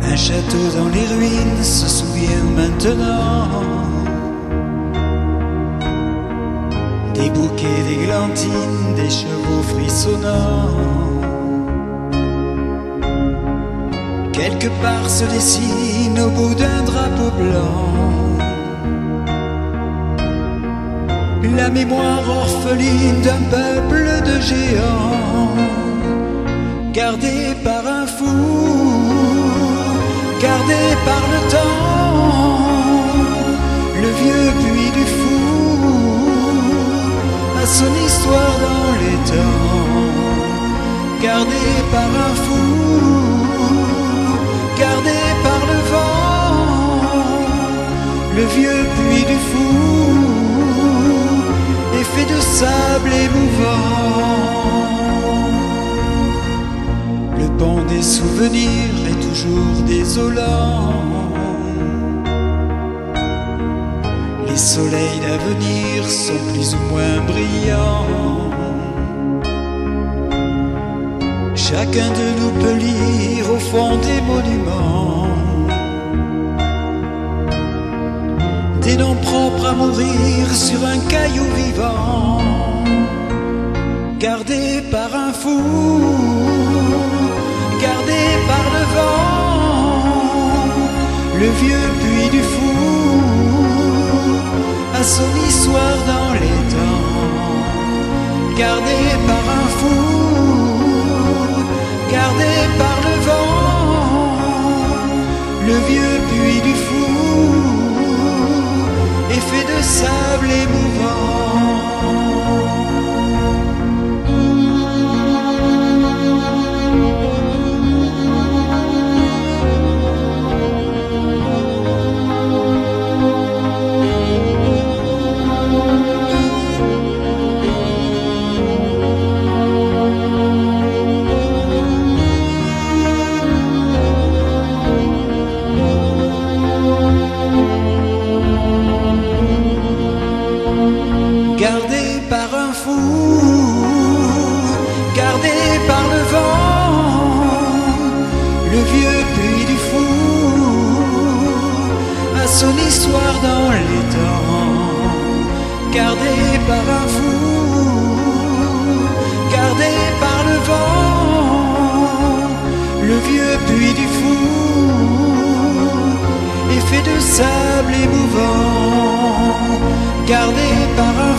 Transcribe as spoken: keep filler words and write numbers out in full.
Un château dans les ruines se souvient maintenant des bouquets d'églantines, des chevaux frissonnants. Quelque part se dessine au bout d'un drapeau blanc la mémoire orpheline d'un peuple de géants, gardé par un fou, gardé par le temps. Le vieux puits du fou a son histoire dans les temps, gardé par un fou, gardé par le vent. Le vieux puits du fou est fait de sable émouvant. Le banc des souvenirs est toujours désolant. Les soleils d'avenir sont plus ou moins brillants. Chacun de nous peut lire au fond des monuments des noms propres à mourir sur un caillou vivant, gardé par un fou, gardé par le vent. Le vieux puits du fou a son histoire dans les temps, gardé par un fou, gardé par le vent. Le vieux puits du fou est fait de sable émouvant. Gardé par un fou, gardé par le vent. Le vieux puits du fou a son histoire dans les temps, gardé par un fou, gardé par le vent. Le vieux puits du fou est fait de sable émouvant, gardé par un